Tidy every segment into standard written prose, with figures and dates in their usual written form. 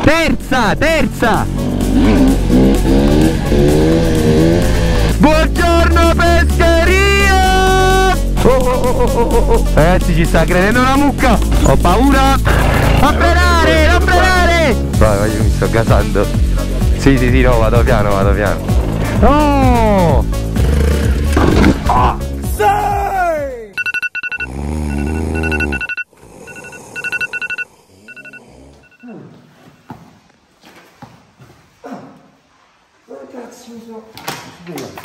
Terza! Buongiorno pescheria! Oh. Ragazzi, ci sta credendo una mucca! Ho paura! Non frenare! Vai, io mi sto gasando. Sì, no, vado piano. No! Ragazzi, mi sono svegliato.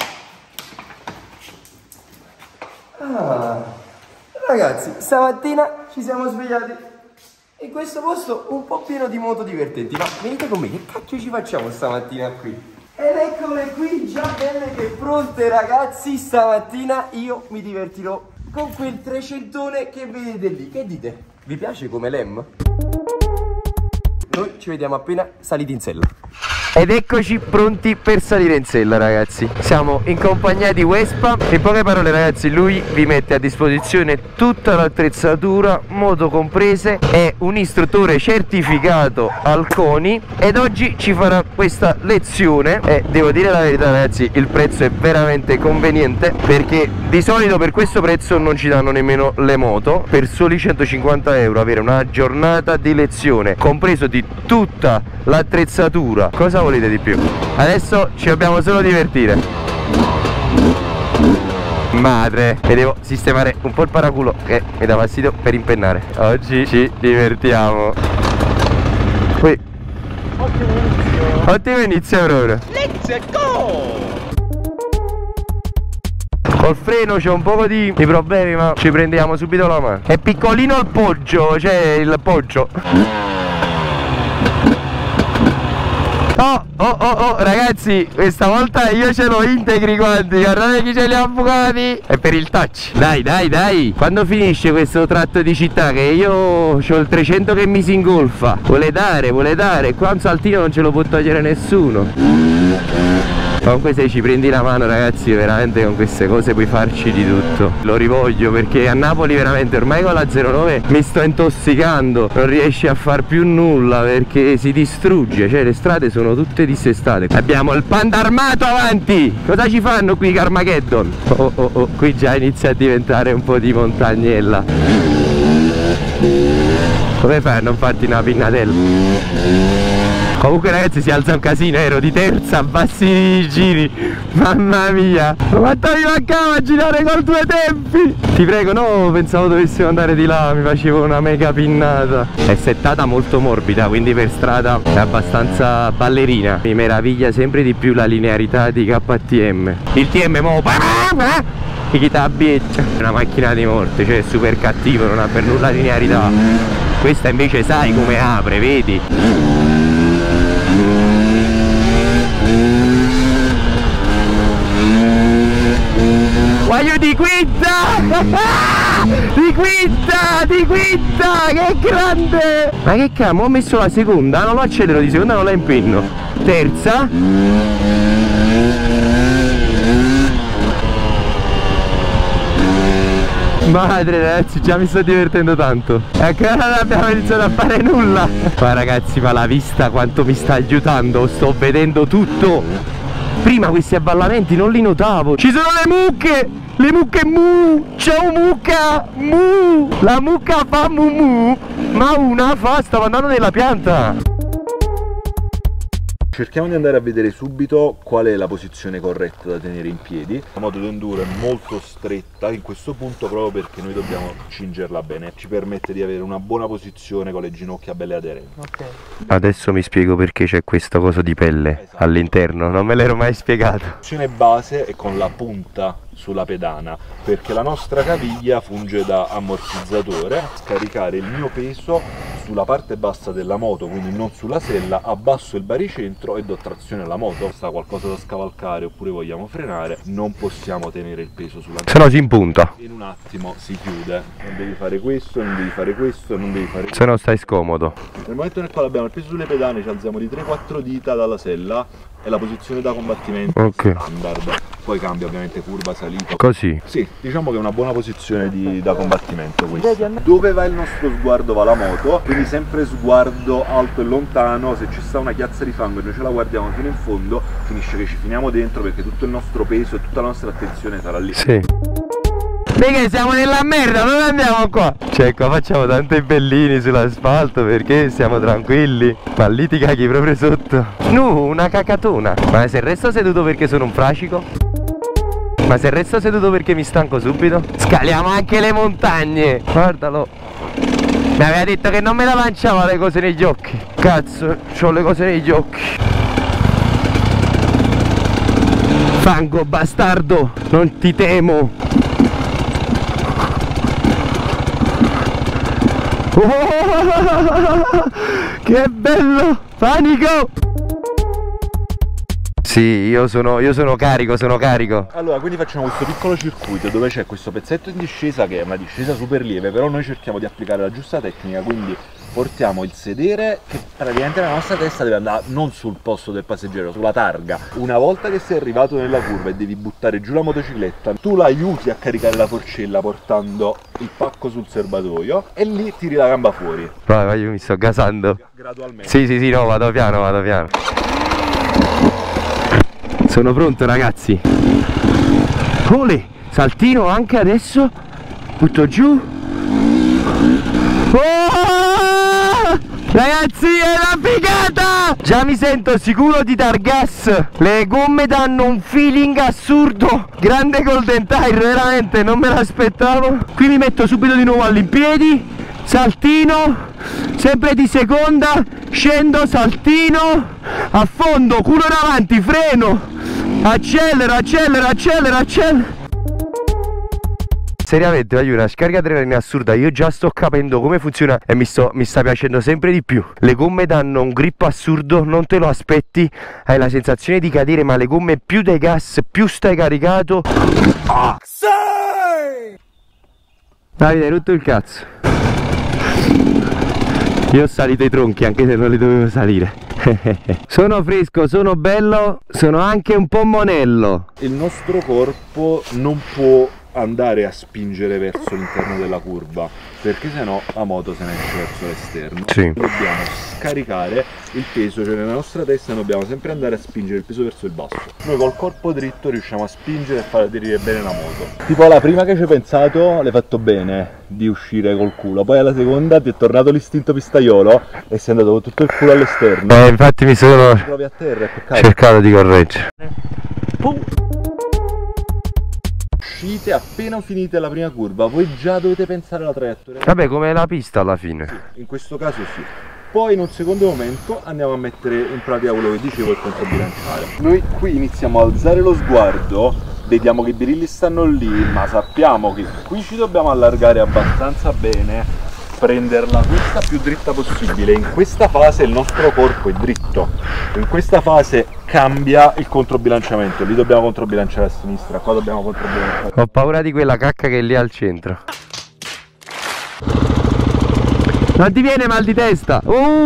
Ragazzi, stamattina ci siamo svegliati in questo posto un po' pieno di moto divertenti. Ma venite con me, che cacchio ci facciamo stamattina qui? Ed eccole qui, già belle che pronte, ragazzi. Stamattina io mi divertirò con quel 300one che vedete lì. Che dite? Vi piace come lem? Noi ci vediamo appena saliti in sella. Ed eccoci pronti per salire in sella, ragazzi. Siamo in compagnia di Vespa. In poche parole, ragazzi, lui vi mette a disposizione tutta l'attrezzatura, moto comprese. È un istruttore certificato al CONI ed oggi ci farà questa lezione. E devo dire la verità, ragazzi, il prezzo è veramente conveniente, perché di solito per questo prezzo non ci danno nemmeno le moto. Per soli 150 euro avere una giornata di lezione, compreso di tutta l'attrezzatura. Cosa volete di più? Adesso ci dobbiamo solo divertire. Madre, e devo sistemare un po' il paraculo che mi dà fastidio per impennare. Oggi ci divertiamo. Qui. Ottimo inizio proprio. Let's go! Col freno c'è un po' di problemi, ma ci prendiamo subito la mano. È piccolino il poggio, c'è il poggio. Oh, ragazzi, questa volta io ce l'ho integri quanti, guardate chi ce li ha bucati. È per il touch. Dai, quando finisce questo tratto di città, che io ho il 300 che mi si ingolfa. Vuole dare, qua un saltino non ce lo può togliere nessuno. Comunque se ci prendi la mano, ragazzi, veramente con queste cose puoi farci di tutto. Lo rivoglio, perché a Napoli veramente ormai con la 09 mi sto intossicando. Non riesci a far più nulla perché si distrugge, cioè le strade sono tutte dissestate. Abbiamo il panda armato avanti. Cosa ci fanno qui, Carmageddon? Oh, qui già inizia a diventare un po' di montagnella. Come fai a non farti una pinnatella? Comunque, ragazzi, si alza un casino, ero di terza, bassi giri. Mamma mia, quanto mi mancava a girare col due tempi. Ti prego, no, pensavo dovessimo andare di là, mi facevo una mega pinnata. È settata molto morbida, quindi per strada è abbastanza ballerina. Mi meraviglia sempre di più la linearità di KTM. Il TM mo chi ti abbieccia. È una macchina di morte, cioè è super cattivo, non ha per nulla linearità. Questa invece sai come apre, vedi? Voglio di quinta! Di quinta! Che grande! Ma che cavolo, ho messo la seconda, non lo accelero di seconda, non la impenno. Terza. Madre, ragazzi, già mi sto divertendo tanto. E ancora non abbiamo iniziato a fare nulla. Ma ragazzi, ma la vista quanto mi sta aiutando, sto vedendo tutto. Prima questi avvallamenti non li notavo. Ci sono le mucche! Le mucche mu! Ciao mucca! Mu! La mucca fa mu mu! Ma una fa, stavo andando nella pianta! Cerchiamo di andare a vedere subito qual è la posizione corretta da tenere in piedi. La moto d'enduro è molto stretta in questo punto proprio perché noi dobbiamo cingerla bene. Ci permette di avere una buona posizione con le ginocchia belle aderenti. Ok. Adesso mi spiego perché c'è questo coso di pelle all'interno, non me l'ero mai spiegato. La posizione base è con la punta sulla pedana, perché la nostra caviglia funge da ammortizzatore. Scaricare il mio peso sulla parte bassa della moto, quindi non sulla sella, abbasso il baricentro e do trazione alla moto. Sta qualcosa da scavalcare oppure vogliamo frenare, non possiamo tenere il peso sulla Se no si impunta. In un attimo si chiude, non devi fare questo, non devi fare questo, non devi fare questo. Se no stai scomodo. Nel momento nel quale abbiamo il peso sulle pedane ci alziamo di 3-4 dita dalla sella, è la posizione da combattimento standard. poi cambia ovviamente curva, salita. Così? Sì, diciamo che è una buona posizione da combattimento questa. Dove va il nostro sguardo va la moto, quindi sempre sguardo alto e lontano. Se ci sta una chiazza di fango e noi ce la guardiamo fino in fondo, finisce che ci finiamo dentro perché tutto il nostro peso e tutta la nostra attenzione sarà lì. Sì. Raga, siamo nella merda, dove andiamo qua? Cioè qua facciamo tanti bellini sull'asfalto perché siamo tranquilli. Ma lì ti caghi proprio sotto. Una cacatona. Ma se resto seduto perché sono un fracico? Ma se resto seduto perché mi stanco subito? Scaliamo anche le montagne. Guardalo. Mi aveva detto che non me la lanciava le cose negli occhi. Cazzo, c'ho le cose negli occhi. Fango bastardo, non ti temo. Oh, che bello! Panico! Sì, io sono carico, sono carico. Allora, quindi facciamo questo piccolo circuito dove c'è questo pezzetto in discesa che è una discesa super lieve, però noi cerchiamo di applicare la giusta tecnica, quindi portiamo il sedere che praticamente la nostra testa deve andare non sul posto del passeggero, sulla targa. Una volta che sei arrivato nella curva e devi buttare giù la motocicletta, tu la aiuti a caricare la forcella portando il pacco sul serbatoio e lì tiri la gamba fuori. Vai, io mi sto gasando. Gradualmente. Sì, no, vado piano, vado piano. Sono pronto, ragazzi. Ole, saltino anche adesso. Butto giù. Oh! Ragazzi, è una figata! Già mi sento sicuro di dar gas. Le gomme danno un feeling assurdo. Grande Golden Tire, veramente, non me l'aspettavo. Qui mi metto subito di nuovo all'impiedi. Saltino, sempre di seconda. Scendo, saltino. A fondo, culo in avanti, freno. Accelera. Seriamente, voglio una scarica adrenalina assurda. Io già sto capendo come funziona e mi sta piacendo sempre di più. Le gomme danno un grip assurdo, non te lo aspetti. Hai la sensazione di cadere, ma le gomme più dai gas, più stai caricato. Davide, hai rotto il cazzo. Io ho salito i tronchi anche se non li dovevo salire. Sono fresco, sono bello, sono anche un po' monello. Il nostro corpo non può andare a spingere verso l'interno della curva perché sennò la moto se ne esce verso l'esterno. Sì. Dobbiamo scaricare il peso, cioè nella nostra testa dobbiamo sempre andare a spingere il peso verso il basso. Noi col corpo dritto riusciamo a spingere e far aderire bene la moto. Tipo la prima che ci hai pensato l'hai fatto bene di uscire col culo, poi alla seconda ti è tornato l'istinto pistaiolo e sei andato con tutto il culo all'esterno. Infatti mi sono Ti trovi a terra, è peccato. cercato di correggere. Uscite appena finite la prima curva, voi già dovete pensare alla traiettoria. Vabbè, come la pista alla fine. Sì, in questo caso sì. Poi in un secondo momento andiamo a mettere in pratica quello che dicevo, il controbilanciare. Noi qui iniziamo a alzare lo sguardo, vediamo che i birilli stanno lì, ma sappiamo che qui ci dobbiamo allargare abbastanza bene, prenderla questa più dritta possibile. In questa fase il nostro corpo è dritto, in questa fase cambia il controbilanciamento, lì dobbiamo controbilanciare a sinistra, qua dobbiamo controbilanciare. Ho paura di quella cacca che è lì al centro. Non ti viene mal di testa?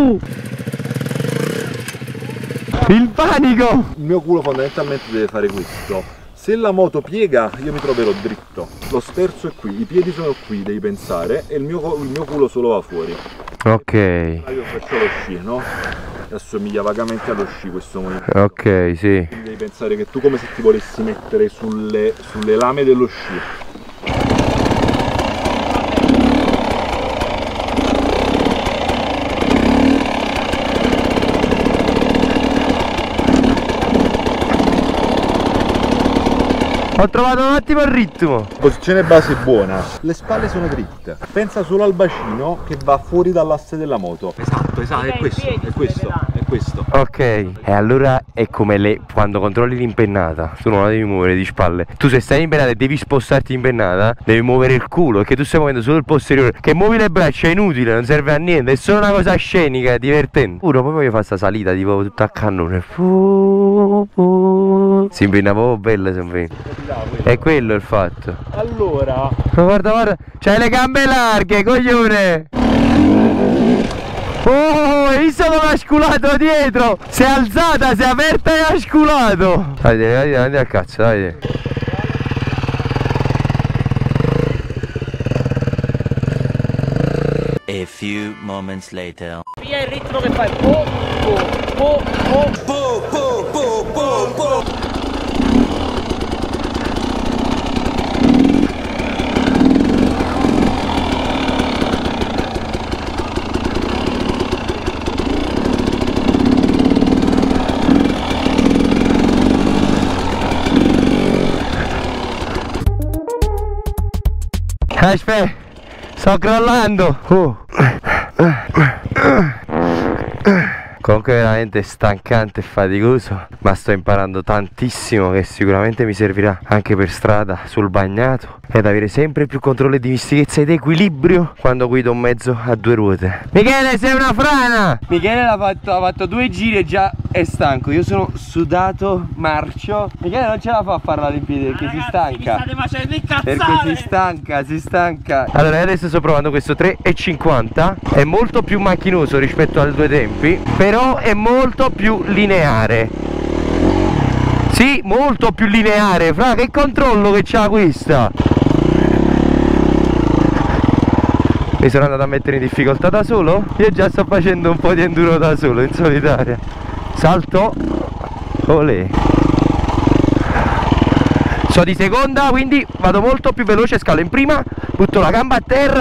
Il panico! Il mio culo fondamentalmente deve fare questo. Se la moto piega io mi troverò dritto, lo sterzo è qui, i piedi sono qui, devi pensare, e il mio culo solo va fuori. Ok. Io faccio lo sci, no? Assomiglia vagamente allo sci questo movimento. Ok, sì. Quindi devi pensare che tu come se ti volessi mettere sulle lame dello sci. Ho trovato un attimo il ritmo. Posizione base buona, le spalle sono dritte, pensa solo al bacino che va fuori dall'asse della moto. Esatto, è questo. Ok. E allora è come quando controlli l'impennata, tu non la devi muovere di spalle. Tu se stai in impennata e devi spostarti in impennata, devi muovere il culo, perché tu stai muovendo solo il posteriore. Che muovi le braccia è inutile, non serve a niente, è solo una cosa scenica, è divertente. Pure poi voglio fare sta salita tipo tutta a cannone. Si impenna proprio bella, si impenna. È quello il fatto. Allora, guarda, c'hai le gambe larghe, coglione. Oh, hai visto come ha sculato dietro? Si è alzata, si è aperta e ha sculato. Dai, davanti al cazzo, dai. A few moments later. Via il ritmo che fai. Po, po, po, po, po, po, po, po, po. Aspetta, sto crollando. Comunque è veramente stancante e faticoso, ma sto imparando tantissimo che sicuramente mi servirà anche per strada, sul bagnato, ed avere sempre più controllo e dimestichezza ed equilibrio quando guido un mezzo a due ruote. Michele, sei una frana! Michele ha fatto 2 giri e già è stanco. Io sono sudato, marcio. Michele non ce la fa a fare la Olimpiade perché si stanca. Mi state facendo incazzare! Perché si stanca. Allora io adesso sto provando questo 3,50. È molto più macchinoso rispetto ai 2 tempi, però è molto più lineare. Sì, molto più lineare. Fra, che controllo che c'ha questa. Mi sono andato a mettere in difficoltà da solo. Io già sto facendo un po' di enduro da solo, in solitaria. Salto. Olè. So di seconda, quindi vado molto più veloce, scalo in prima, butto la gamba a terra.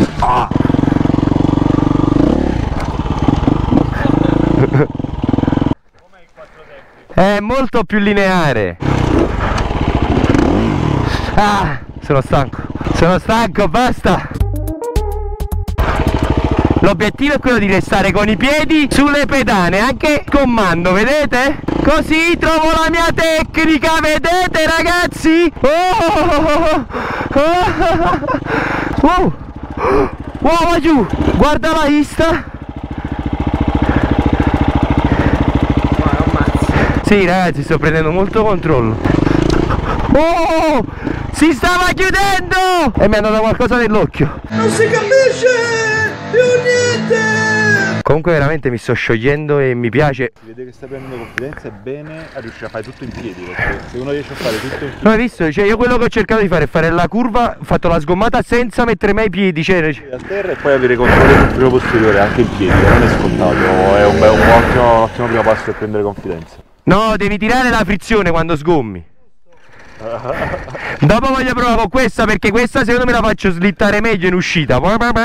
È molto più lineare. Sono stanco, basta. L'obiettivo è quello di restare con i piedi sulle pedane, anche comando, vedete? Così trovo la mia tecnica, vedete ragazzi? Wow, va giù, guarda la vista. Sì ragazzi, sto prendendo molto controllo. Oh, si stava chiudendo e mi è andata qualcosa nell'occhio. Non si capisce più niente. Comunque veramente mi sto sciogliendo e mi piace. Si vede che stai prendendo confidenza, è bene a riuscire a fare tutto in piedi, perché se uno riesce a fare tutto in piedi... Non hai visto? Cioè io quello che ho cercato di fare è fare la curva, ho fatto la sgommata senza mettere mai i piedi, cioè... a terra e poi avere controllo sul primo posteriore anche in piedi, non è scontato, è un ottimo primo passo per prendere confidenza. No, devi tirare la frizione quando sgommi. Dopo voglio provare con questa, perché questa secondo me la faccio slittare meglio in uscita.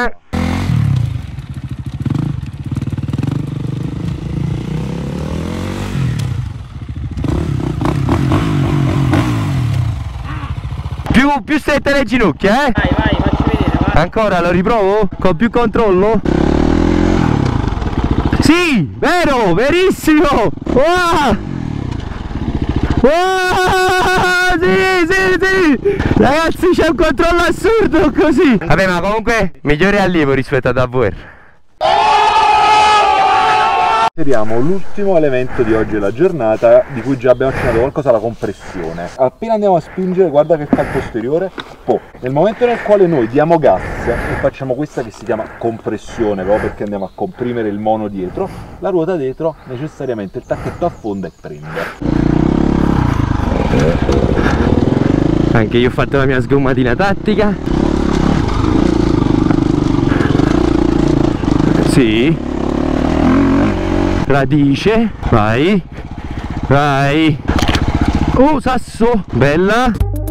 Più strette le ginocchia, Vai, facci vedere, vai. Ancora, lo riprovo? Con più controllo? Sì, vero, verissimo. Sì. Ragazzi, c'è un controllo assurdo così. Vabbè, ma comunque migliore allievo rispetto ad AVR. Consideriamo l'ultimo elemento di oggi della giornata, di cui già abbiamo accennato qualcosa, la compressione. Appena andiamo a spingere, guarda che fa il posteriore, nel momento nel quale noi diamo gas e facciamo questa che si chiama compressione, proprio perché andiamo a comprimere il mono dietro, la ruota dietro necessariamente il tacchetto affonda e prende. Anche io ho fatto la mia sgommatina tattica. Sì. Radice. Vai. Sasso. Bella.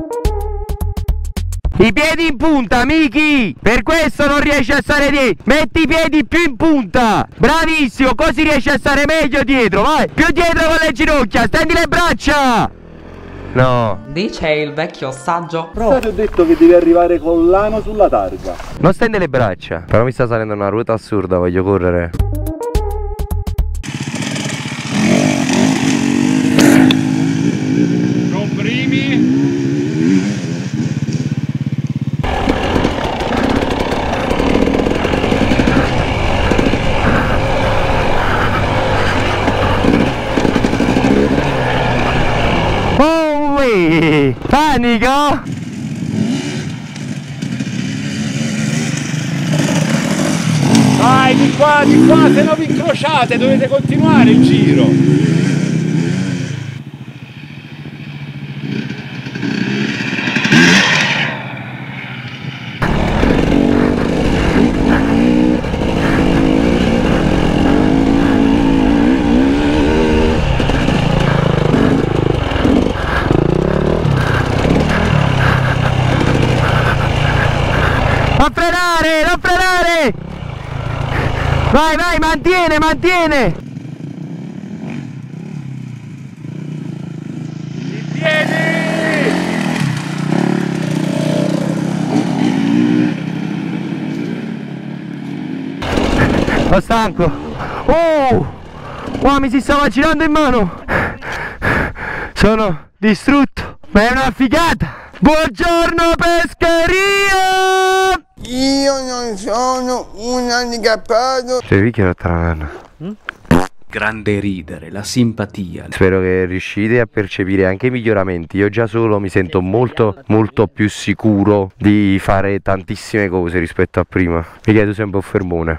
I piedi in punta, Miki. Per questo non riesci a stare dietro. Metti i piedi più in punta. Bravissimo, così riesci a stare meglio dietro. Vai. Più dietro con le ginocchia. Stendi le braccia. No. Dice il vecchio saggio. Ti ho detto che devi arrivare con l'ano sulla targa. Non stende le braccia. Però mi sta salendo una ruota assurda, voglio correre. Comprimi. Panico! Vai! Dai, di qua, se no vi incrociate, dovete continuare il giro. Non frenare! Vai, vai, mantiene! Tieni! Sono stanco! Oh! Wow, mi si stava girando in mano! Sono distrutto! Ma è una figata! Buongiorno pescheria! Io non sono un handicappato. Cioè, vi chiedo tra grande ridere, la simpatia. Spero che riuscite a percepire anche i miglioramenti. Io già solo mi sento molto più sicuro di fare tantissime cose rispetto a prima. Mi chiedo sei un po' fermone.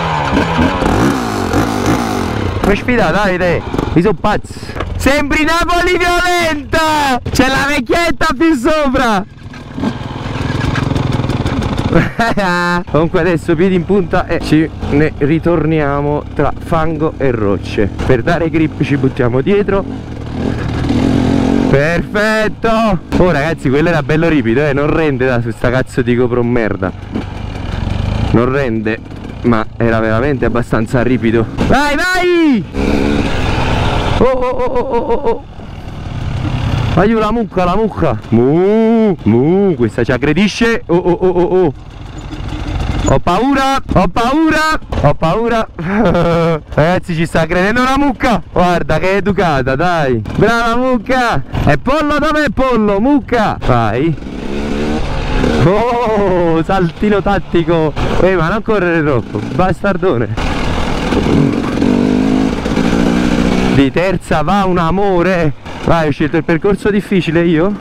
Come sfida, Davide? Mi sono pazzo. Sembri Napoli violenta! C'è la vecchietta più sopra! Comunque adesso piedi in punta e ci ne ritorniamo tra fango e rocce. Per dare grip ci buttiamo dietro. Perfetto! Oh ragazzi, quello era bello ripido, non rende da su sta cazzo di GoPro merda. Non rende, ma era veramente abbastanza ripido. Vai, vai! Oh! Aiuto, la mucca! Questa ci aggredisce! Oh! Ho paura! Ragazzi, ci sta aggredendo una mucca! Guarda che educata, dai! Brava mucca! E pollo, dov'è pollo? Mucca! Vai! Oh, saltino tattico! Ma non correre troppo, bastardone! Di terza va un amore! Vai, ho scelto il percorso difficile io?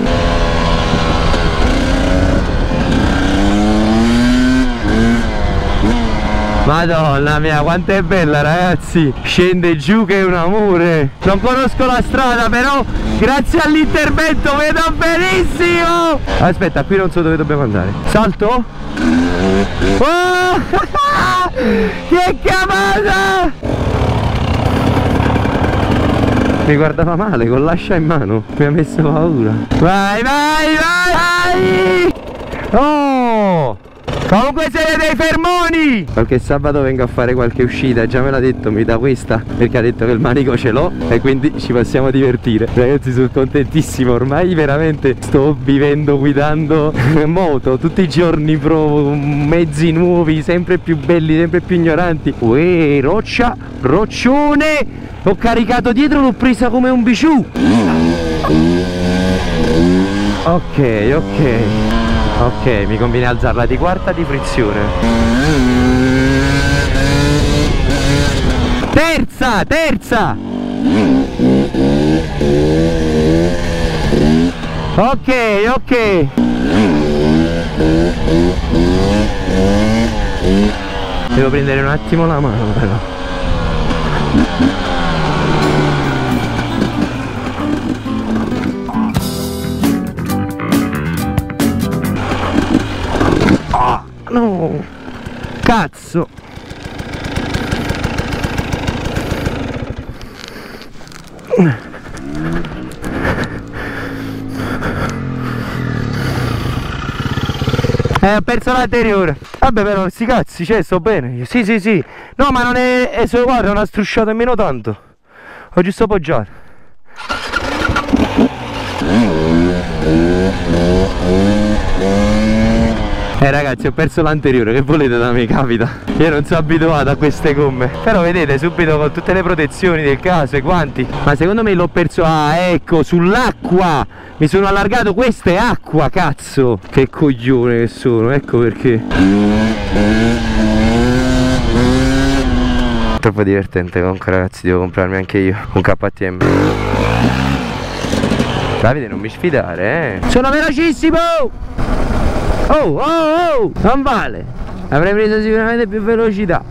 Madonna mia, quanto è bella ragazzi! Scende giù che è un amore! Non conosco la strada, però grazie all'intervento vedo benissimo! Aspetta, qui non so dove dobbiamo andare. Salto? Oh! Che chiamata! Mi guardava male con l'ascia in mano, mi ha messo paura. Vai! Oh! Comunque siete dei fermoni! Qualche sabato vengo a fare qualche uscita, già me l'ha detto, mi dà questa, perché ha detto che il manico ce l'ho e quindi ci possiamo divertire. Ragazzi, sono contentissimo, ormai veramente sto vivendo guidando moto, tutti i giorni provo mezzi nuovi, sempre più belli, sempre più ignoranti. Uè, roccia, roccione! L'ho caricato dietro, l'ho presa come un biciù. Ok, mi conviene alzarla di quarta di frizione. Terza! Ok. Devo prendere un attimo la mano però. No, cazzo. Ho perso l'anteriore. Vabbè, però sti cazzi, cioè, sto bene. Sì. No, ma non è solo, guarda, non ha strusciato nemmeno tanto. Ho giusto appoggiato. Ragazzi, ho perso l'anteriore, che volete da me, capita. Io non sono abituato a queste gomme. Però vedete, subito con tutte le protezioni del caso e guanti. Ma secondo me l'ho perso, ecco, sull'acqua. Mi sono allargato, questa è acqua, cazzo. Che coglione che sono, ecco perché. Troppo divertente comunque ragazzi, devo comprarmi anche io un KTM. Davide, non mi sfidare, Sono velocissimo! Oh, non vale! avrei preso sicuramente più velocità.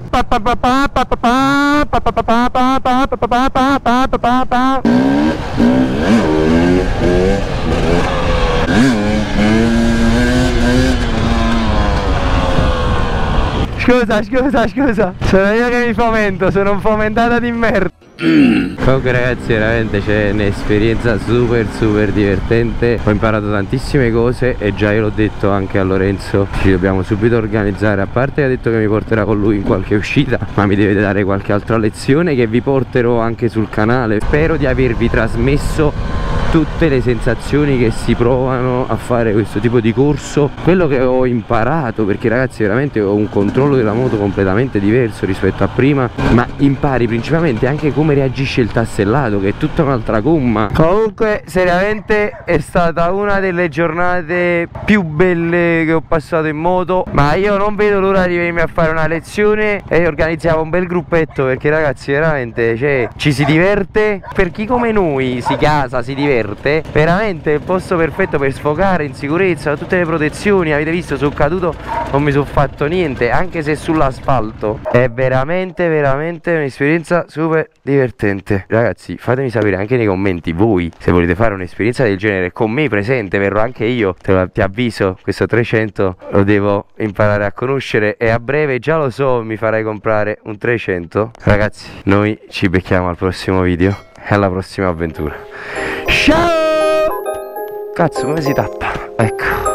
Scusa, sono io che mi fomento, sono un fomentata di merda. Comunque ragazzi, veramente c'è un'esperienza super divertente. Ho imparato tantissime cose e già io l'ho detto anche a Lorenzo, ci dobbiamo subito organizzare. A parte che ha detto che mi porterà con lui in qualche uscita, ma mi deve dare qualche altra lezione che vi porterò anche sul canale. Spero di avervi trasmesso tutte le sensazioni che si provano a fare questo tipo di corso, quello che ho imparato, perché ragazzi veramente ho un controllo della moto completamente diverso rispetto a prima, ma impari principalmente anche come reagisce il tassellato, che è tutta un'altra gomma. Comunque seriamente è stata una delle giornate più belle che ho passato in moto, ma io non vedo l'ora di venirmi a fare una lezione e organizziamo un bel gruppetto, perché ragazzi veramente, cioè, ci si diverte. Per chi come noi si casa, si diverte, veramente il posto perfetto per sfogare in sicurezza, tutte le protezioni. Avete visto, sono caduto, non mi sono fatto niente, anche se sull'asfalto. È veramente un'esperienza super divertente. Ragazzi, fatemi sapere anche nei commenti voi se volete fare un'esperienza del genere con me presente. Verrò anche io, ti avviso, questo 300 lo devo imparare a conoscere e a breve, già lo so, mi farai comprare un 300. Ragazzi, noi ci becchiamo al prossimo video e alla prossima avventura. Ciao! Cazzo, come si tappa? Ecco.